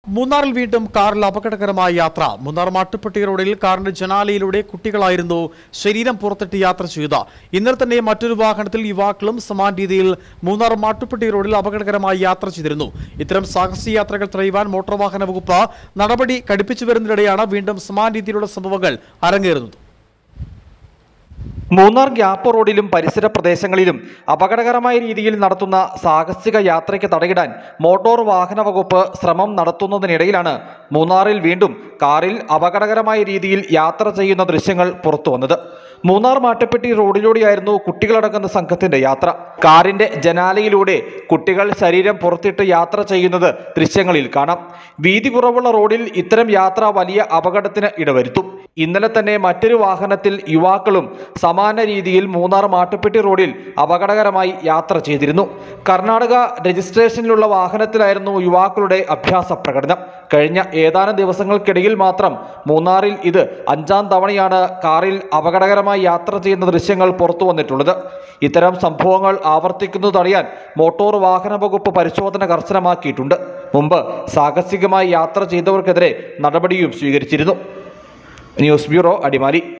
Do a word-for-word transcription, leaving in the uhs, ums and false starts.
മൂന്നാറിൽ വീണ്ടും കാറിൽ അപകടകരമായ യാത്ര. മൂന്നാർ മാട്ടുപ്പെട്ടി റോഡിൽ കാറിന്റെ ജനാലയിലൂടെ കുട്ടികളായിരുന്നു ശരീരം പുറത്തിട്ട് യാത്ര ചെയ്തത്. ഇന്നലെ തന്നെ മറ്റൊരു വാഹനത്തിൽ യുവാക്കളും സമാന രീതിയിൽ മൂന്നാർ മാട്ടുപ്പെട്ടി റോഡിൽ അപകടകരമായി യാത്ര ചെയ്തിരുന്നു. ഇത്തരം സാഹസിക യാത്രകൾ തടയുവാൻ മോട്ടോർ വാഹന വകുപ്പ് നടപടി കടുപ്പിച്ചു വരുന്നതിനിടെയാണ് വീണ്ടും സമാന രീതിയിലുള്ള സംഭവങ്ങൾ അരങ്ങേറുന്നത്. മൂന്നാർ ഗ്യാപ്പ് റോഡിലും പരിസര പ്രദേശങ്ങളിലും അപകടകരമായ രീതിയിൽ നടത്തുന്ന സാഹസിക യാത്രയ്ക്ക് തടയിടാൻ മോട്ടോർ വാഹന വകുപ്പ് ശ്രമം നടത്തുന്നതിനിടയിലാണ് മൂന്നാറിൽ വീണ്ടും കാറിൽ അപകടകരമായ രീതിയിൽ യാത്ര ചെയ്യുന്ന ദൃശ്യങ്ങൾ പുറത്തുവന്നത്. മൂന്നാർ മാട്ടുപ്പെട്ടി റോഡിലൂടെയായിരുന്നു കുട്ടികളടങ്ങുന്ന സംഘത്തിന്റെ യാത്ര. കാറിന്റെ ജനാലയിലൂടെ കുട്ടികൾ ശരീരം പുറത്തിട്ട് യാത്ര ചെയ്യുന്നത് ദൃശ്യങ്ങളിൽ കാണാം. വീതി കുറവുള്ള റോഡിൽ ഇത്തരം യാത്ര വലിയ അപകടത്തിന് ഇടവരുത്തും. ഇന്നലെ തന്നെ മറ്റൊരു വാഹനത്തിൽ യുവാക്കളും സമാന രീതിയിൽ മൂന്നാർ മാട്ടുപ്പെട്ടി റോഡിൽ അപകടകരമായി യാത്ര ചെയ്തിരുന്നു. കർണാടക രജിസ്ട്രേഷനിലുള്ള വാഹനത്തിലായിരുന്നു യുവാക്കളുടെ അഭ്യാസ പ്രകടനം. കഴിഞ്ഞ ഏതാനും ദിവസങ്ങൾക്കിടയിൽ മാത്രം മൂന്നാറിൽ ഇത് അഞ്ചാം തവണയാണ് കാറിൽ അപകടകരമായി യാത്ര ചെയ്യുന്ന ദൃശ്യങ്ങൾ പുറത്തു വന്നിട്ടുള്ളത്. ഇത്തരം സംഭവങ്ങൾ ആവർത്തിക്കുന്നത് തടയാൻ മോട്ടോർ വാഹന വകുപ്പ് പരിശോധന കർശനമാക്കിയിട്ടുണ്ട്. മുമ്പ് സാഹസികമായി യാത്ര ചെയ്തവർക്കെതിരെ നടപടിയും സ്വീകരിച്ചിരുന്നു. News bureau, Adimali.